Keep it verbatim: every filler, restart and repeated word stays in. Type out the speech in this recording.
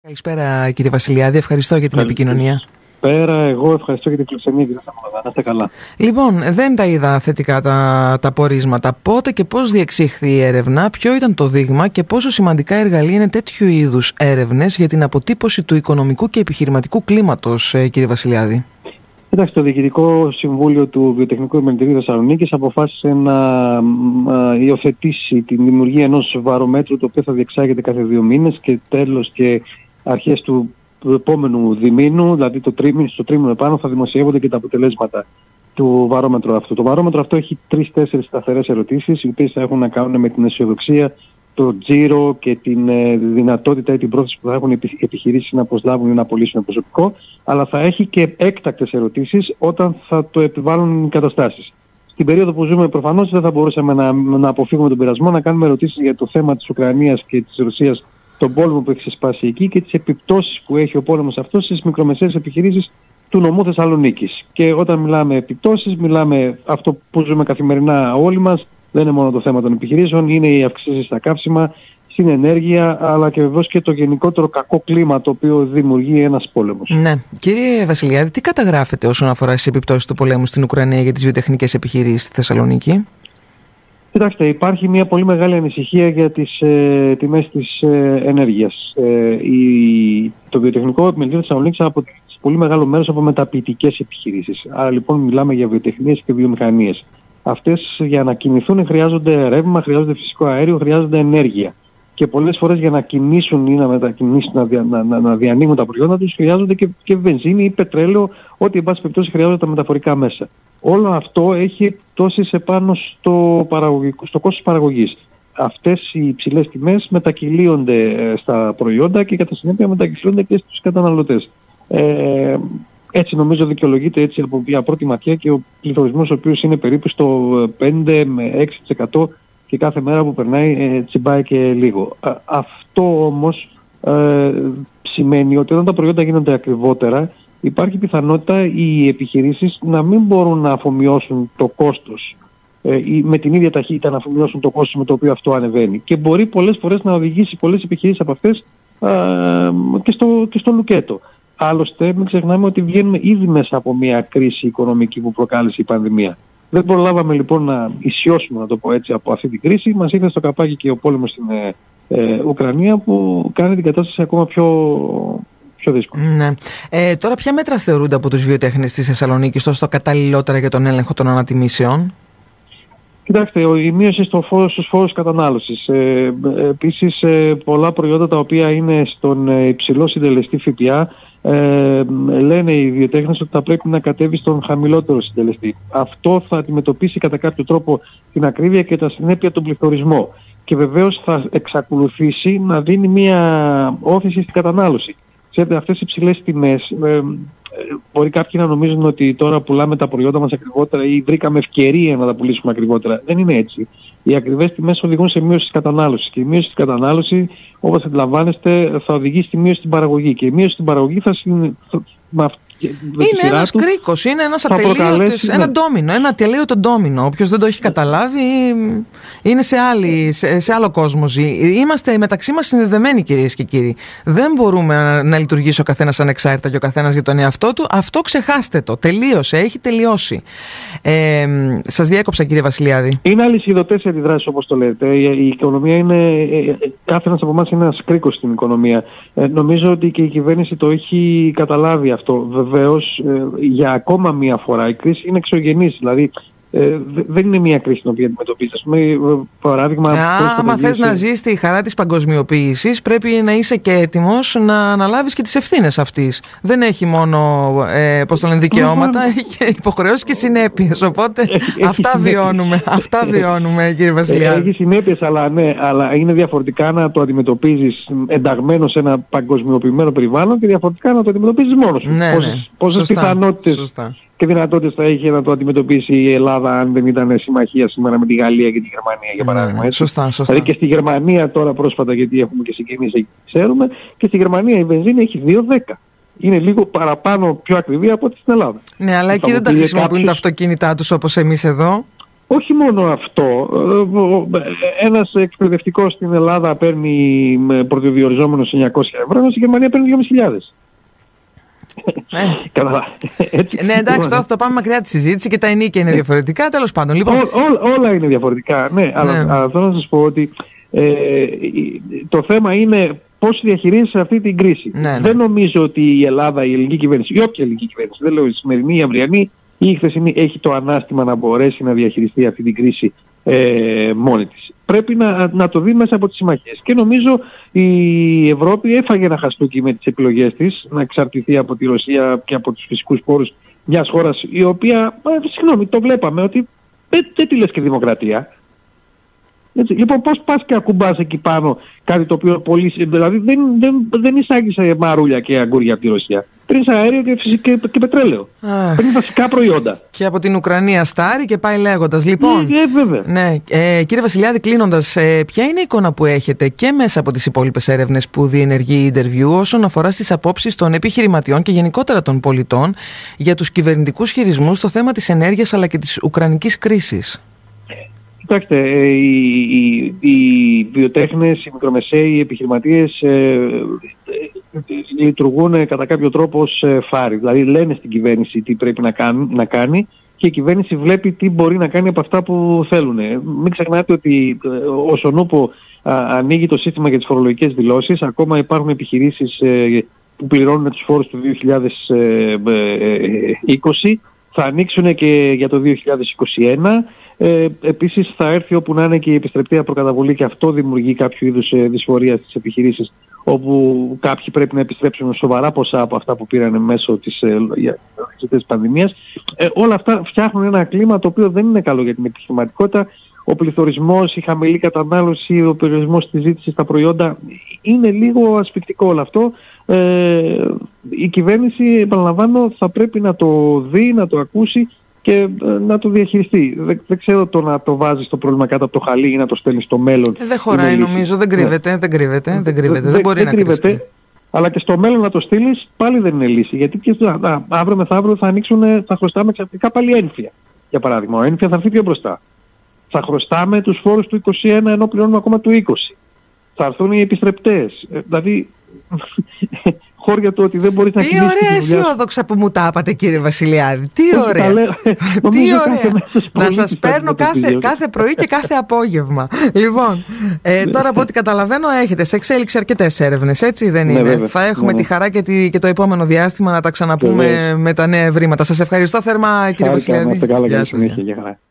Καλησπέρα κύριε Βασιλιάδη, ευχαριστώ για την Καλησπέρα. επικοινωνία. Πέρα, εγώ ευχαριστώ για την φιλοξενία κύριε Σαμολαδά. Να είστε καλά. Λοιπόν, δεν τα είδα θετικά τα, τα πορίσματα. Πότε και πώς διεξήχθη η έρευνα, ποιο ήταν το δείγμα και πόσο σημαντικά εργαλεία είναι τέτοιου είδους έρευνες για την αποτύπωση του οικονομικού και επιχειρηματικού κλίματος, ε, κύριε Βασιλιάδη? Εντάξει, το Διοικητικό Συμβούλιο του Βιοτεχνικού Επιμελητηρίου Θεσσαλονίκης αποφάσισε να α, υιοθετήσει τη δημιουργία ενός βαρομέτρου, το οποίο θα διεξάγεται κάθε δύο μήνες και τέλος και αρχές του του επόμενου διμήνου, δηλαδή το τρίμηνο, στο τρίμηνο επάνω, θα δημοσιεύονται και τα αποτελέσματα του βαρόμετρου αυτού. Το βαρόμετρο αυτό έχει τρεις-τέσσερις σταθερές ερωτήσεις, οι οποίες θα έχουν να κάνουν με την αισιοδοξία, το τζίρο και την ε, δυνατότητα ή την πρόθεση που θα έχουν οι επιχειρήσεις να προσλάβουν ή να απολύσουν προσωπικό, αλλά θα έχει και έκτακτες ερωτήσεις όταν θα το επιβάλλουν οι καταστάσεις. Στην περίοδο που ζούμε, προφανώς δεν θα μπορούσαμε να, να αποφύγουμε τον πειρασμό να κάνουμε ερωτήσεις για το θέμα της Ουκρανίας και της Ρωσίας, τον πόλεμο που έχει ξεσπάσει εκεί και τις επιπτώσεις που έχει ο πόλεμος αυτός στις μικρομεσαίες επιχειρήσεις του νομού Θεσσαλονίκης. Και όταν μιλάμε επιπτώσεις, μιλάμε αυτό που ζούμε καθημερινά όλοι μας, δεν είναι μόνο το θέμα των επιχειρήσεων, είναι οι αυξήσεις στα καύσιμα, στην ενέργεια, αλλά και βεβαίως και το γενικότερο κακό κλίμα το οποίο δημιουργεί ένας πόλεμος. Ναι. Κύριε Βασιλιάδη, τι καταγράφετε όσον αφορά στις επιπτώσεις του πολέμου στην Ουκρανία για τις βιοτεχνικές επιχειρήσεις στη Θεσσαλονίκη? Κοιτάξτε, υπάρχει μια πολύ μεγάλη ανησυχία για τις ε, τιμές της ε, ενέργειας. Ε, η, το βιοτεχνικό επιμελητήριο Θεσσαλονίκης αποτελεί πολύ μεγάλο μέρος από μεταποιητικές επιχειρήσεις. Άρα λοιπόν μιλάμε για βιοτεχνίες και βιομηχανίες. Αυτές για να κινηθούν χρειάζονται ρεύμα, χρειάζονται φυσικό αέριο, χρειάζονται ενέργεια. Και πολλές φορές για να κινήσουν ή να μετακινήσουν, να, δια, να, να, να διανύμουν τα προϊόντα τους, χρειάζονται και, και βενζίνη ή πετρέλαιο, ό,τι εν πάση περιπτώσει χρειάζονται τα μεταφορικά μέσα. Όλο αυτό έχει επιπτώσεις επάνω στο, στο κόστος παραγωγής. Αυτές οι υψηλές τιμές μετακυλίονται στα προϊόντα και κατά συνέπεια μετακυλίονται και στους καταναλωτές. Ε, έτσι νομίζω δικαιολογείται έτσι από μια πρώτη ματιά και ο πληθωρισμός ο οποίος είναι περίπου στο πέντε με έξι τοις εκατό και κάθε μέρα που περνάει ε, τσιμπάει και λίγο. Α, αυτό όμως ε, σημαίνει ότι όταν τα προϊόντα γίνονται ακριβότερα, υπάρχει πιθανότητα οι επιχειρήσεις να μην μπορούν να αφομοιώσουν το κόστος ε, ή με την ίδια ταχύτητα να αφομοιώσουν το κόστος με το οποίο αυτό ανεβαίνει. Και μπορεί πολλές φορές να οδηγήσει πολλές επιχειρήσεις από αυτές α, και, στο, και στο λουκέτο. Άλλωστε, μην ξεχνάμε ότι βγαίνουμε ήδη μέσα από μια κρίση οικονομική που προκάλεσε η πανδημία. Δεν προλάβαμε λοιπόν να ισιώσουμε, να το πω έτσι, από αυτή την κρίση. Μας ήρθε στο καπάκι και ο πόλεμος στην ε, ε, Ουκρανία που κάνει την κατάσταση ακόμα πιο... πιο δύσκολο. Ναι. Ε, τώρα, ποια μέτρα θεωρούνται από τους βιοτέχνες της Θεσσαλονίκης όσο καταλληλότερα για τον έλεγχο των ανατιμήσεων? Κοιτάξτε, η μείωση στο φόρο, στους φόρους κατανάλωσης. Ε, επίσης, ε, πολλά προϊόντα τα οποία είναι στον υψηλό συντελεστή ΦΠΑ, ε, λένε οι βιοτέχνες ότι θα πρέπει να κατέβει στον χαμηλότερο συντελεστή. Αυτό θα αντιμετωπίσει κατά κάποιο τρόπο την ακρίβεια και τα συνέπεια τον πληθωρισμό. Και βεβαίως θα εξακολουθήσει να δίνει μια όθηση στην κατανάλωση. Ξέρετε, αυτές οι υψηλές τιμές, ε, ε, μπορεί κάποιοι να νομίζουν ότι τώρα πουλάμε τα προϊόντα μας ακριβότερα ή βρήκαμε ευκαιρία να τα πουλήσουμε ακριβότερα. Δεν είναι έτσι. Οι ακριβές τιμές οδηγούν σε μείωση της κατανάλωσης. Και η μείωση της κατανάλωσης, όπως αντιλαμβάνεστε, θα οδηγήσει στη μείωση στην παραγωγή. Και η μείωση στην παραγωγή θα, συν, θα, είναι ένας κρίκος, είναι ένας ατελείωτος, ένα ναι. ντόμινο, ένα ατελείωτο ντόμινο. Όποιος δεν το έχει καταλάβει είναι σε, άλλη, σε, σε άλλο κόσμο ζει. Είμαστε μεταξύ μας συνδεδεμένοι, κυρίες και κύριοι. Δεν μπορούμε να, να λειτουργήσει ο καθένας ανεξάρτητα και ο καθένας για τον εαυτό του. Αυτό ξεχάστε το. Τελείωσε, έχει τελειώσει. Ε, σας διέκοψα, κύριε Βασιλιάδη. Είναι αλυσιδωτές οι αντιδράσεις, όπως το λέτε. Η οικονομία είναι, κάθε ένας από εμάς είναι ένας κρίκος στην οικονομία. Ε, νομίζω ότι και η κυβέρνηση το έχει καταλάβει αυτό. Βεβαίως, ε, για ακόμα μία φορά η κρίση είναι εξωγενής, δηλαδή ε, δεν είναι μία κρίση την οποία αντιμετωπίζεις. Ας πούμε, παράδειγμα... Άμα θες να ζεις τη χαρά της παγκοσμιοποίησης, πρέπει να είσαι και έτοιμος να αναλάβεις και τις ευθύνες αυτής. Δεν έχει μόνο ε, πώς το λένε, δικαιώματα, έχει και υποχρεώσεις και συνέπειες. Οπότε έχει, αυτά έχει βιώνουμε, αυτά βιώνουμε, κύριε Βασιλιάδη. Έχει συνέπειες, αλλά, ναι, αλλά είναι διαφορετικά να το αντιμετωπίζεις ενταγμένο σε ένα παγκοσμιοποιημένο περιβάλλον και διαφορετικά να το αντιμετωπίζεις μόνος σου. Ναι, ναι. Πόσες πιθανότητες και δυνατότητες θα είχε να το αντιμετωπίσει η Ελλάδα αν δεν ήταν συμμαχία σήμερα με τη Γαλλία και τη Γερμανία, για παράδειγμα. Ναι, σωστά, σωστά. Δηλαδή και στη Γερμανία τώρα πρόσφατα, γιατί έχουμε και συγγενείς εκεί, ξέρουμε, και στη Γερμανία η βενζίνη έχει δύο δέκα. Είναι λίγο παραπάνω πιο ακριβή από ό,τι στην Ελλάδα. Ναι, αλλά εκεί δεν τα χρησιμοποιούν κάποιος... τα αυτοκίνητά τους όπως εμείς εδώ. όχι μόνο αυτό. Ένας εκπαιδευτικός στην Ελλάδα παίρνει πρωτοδιοριζόμενος εννιακόσια ευρώ, ενώ στη Γερμανία παίρνει δυόμισι χιλιάδες. Ναι. Ναι, εντάξει, τώρα θα το πάμε μακριά τη συζήτηση και τα ενίκια είναι διαφορετικά. Τέλος πάντων, λοιπόν. Ό, ό, όλα είναι διαφορετικά. Ναι, ναι. Αλλά, αλλά θέλω να σας πω ότι ε, το θέμα είναι πώς διαχειρίζεσαι αυτή την κρίση. Ναι, ναι. Δεν νομίζω ότι η Ελλάδα, η ελληνική κυβέρνηση, ή όποια ελληνική κυβέρνηση, δεν λέω η σημερινή, η αυριανή ή η χθεσινή, έχει το ανάστημα να μπορέσει να διαχειριστεί αυτή την κρίση ε, μόνη της. Πρέπει να, να το δει μέσα από τις συμμαχίες. Και νομίζω η Ευρώπη έφαγε ένα χαστούκι με τις επιλογές της να εξαρτηθεί από τη Ρωσία και από τους φυσικούς πόρους μιας χώρας η οποία, ε, συγγνώμη, το βλέπαμε ότι δεν, δεν τη λες και δημοκρατία. Έτσι. Λοιπόν, πώς πας και ακουμπάς εκεί πάνω κάτι το οποίο πολύ... Δηλαδή δεν, δεν, δεν εισάγεις μαρούλια και αγκούρια από τη Ρωσία. Παίρνεις αέριο και, και, και πετρέλαιο. Παίρνεις βασικά προϊόντα. Και από την Ουκρανία στάρι και πάει λέγοντας. Λοιπόν, ε, ε, βέβαια. Ναι, ε, κύριε Βασιλιάδη, κλείνοντας, ε, ποια είναι η εικόνα που έχετε και μέσα από τις υπόλοιπες έρευνες που διενεργεί η Interview όσον αφορά στις απόψεις των επιχειρηματιών και γενικότερα των πολιτών για τους κυβερνητικούς χειρισμούς στο θέμα της ενέργειας αλλά και της ουκρανικής κρίσης? Κοιτάξτε, οι, οι, οι βιοτέχνες, οι μικρομεσαίοι, οι επιχειρηματίες ε, ε, λειτουργούν κατά κάποιο τρόπο ως ε, φάροι. Δηλαδή λένε στην κυβέρνηση τι πρέπει να κάνει, να κάνει και η κυβέρνηση βλέπει τι μπορεί να κάνει από αυτά που θέλουν. Μην ξεχνάτε ότι ε, όσον ούπο ανοίγει το σύστημα για τις φορολογικές δηλώσεις, ακόμα υπάρχουν επιχειρήσεις ε, που πληρώνουν τους φόρους του δύο χιλιάδες είκοσι, θα ανοίξουν και για το δύο χιλιάδες είκοσι ένα. Ε, επίσης θα έρθει όπου να είναι και η επιστρεπτέα προκαταβολή και αυτό δημιουργεί κάποιο είδους ε, δυσφορία στις επιχειρήσεις, όπου κάποιοι πρέπει να επιστρέψουν σοβαρά ποσά από αυτά που πήραν μέσω της, ε, της πανδημίας. Ε, όλα αυτά φτιάχνουν ένα κλίμα το οποίο δεν είναι καλό για την επιχειρηματικότητα. Ο πληθωρισμός, η χαμηλή κατανάλωση, ο περιορισμός της ζήτησης στα προϊόντα, είναι λίγο ασφυκτικό όλο αυτό. Ε, η κυβέρνηση, επαναλαμβάνω, θα πρέπει να το δει, να το ακούσει και να το διαχειριστεί. Δεν, δεν ξέρω το να το βάζεις το πρόβλημα κάτω από το χαλί ή να το στέλνεις στο μέλλον. Ε, δεν χωράει νομίζω, δεν κρύβεται, δεν κρύβεται, δεν κρύβεται, δεν, δεν μπορεί δεν να κρύβεται. Κρυφτεί. Αλλά και στο μέλλον να το στείλεις πάλι δεν είναι λύση. Γιατί και α, αύριο μεθαύριο θα ανοίξουν, θα χρωστάμε ξαφνικά πάλι ένφια. Για παράδειγμα, ο ένφια θα έρθει πιο μπροστά. Θα χρωστάμε τους φόρους του είκοσι ένα ενώ πληρώνουμε ακόμα του είκοσι. Θα έρθουν οι επιστρεπτές. Ε, δηλαδή... χώρια του ότι δεν μπορείς να κινήσεις. Τι ωραία αισιόδοξα που μου τα είπατε, κύριε Βασιλιάδη. Τι ωραία. Τι ωραία. Να σας παίρνω κάθε, κάθε πρωί και κάθε απόγευμα. Λοιπόν, ε, τώρα από ό,τι καταλαβαίνω έχετε σε εξέλιξη αρκετές έρευνες, έτσι δεν είναι? Ναι, βέβαια, θα έχουμε ναι, τη χαρά και, τη, και το επόμενο διάστημα να τα ξαναπούμε ναι, με τα νέα ευρήματα. Σας ευχαριστώ θερμά, κύριε Βασιλιάδη. Γεια σας.